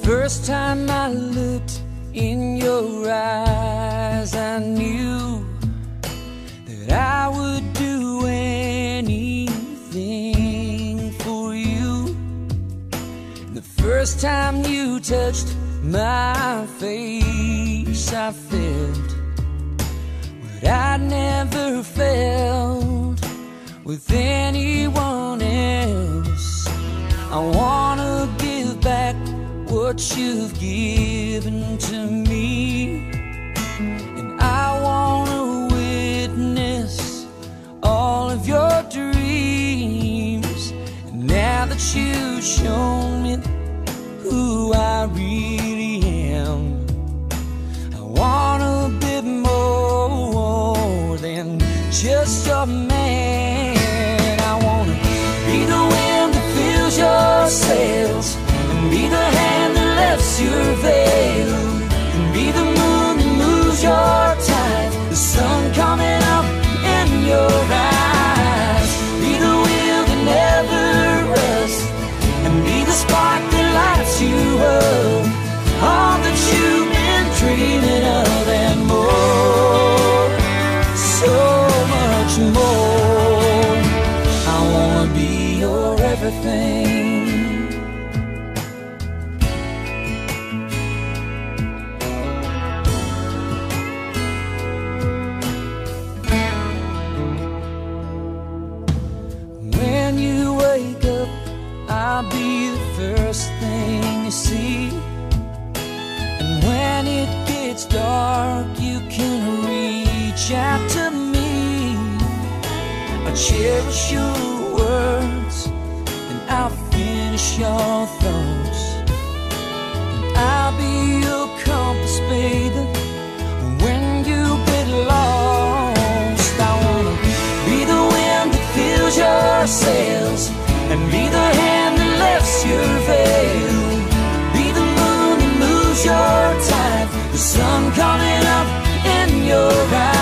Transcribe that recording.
First time I looked in your eyes, I knew that I would do anything for you. The first time you touched my face, I felt what I'd never felt with anyone else. I wanna give back what you've given to me, and I wanna witness all of your dreams. And now that you've shown me who I really am, I want a bit more than just a man. I wanna be the wind that fills your sails, and be the hand that lifts your veil, and be the moon that moves your tide, the sun coming up in your eyes. Be the wheel that never rusts, and be the spark that lights you up, all that you've been dreaming of and more, so much more. I wanna be your everything. When you wake up, I'll be the first thing you see. And when it gets dark, you can reach out to me. I cherish your words, and I'll finish your thoughts. And I'll be your compass, baby, when you get lost. I wanna be the wind that fills your sails, and be the hand that lifts your veil, be the moon that moves your tide, the sun coming up in your eyes.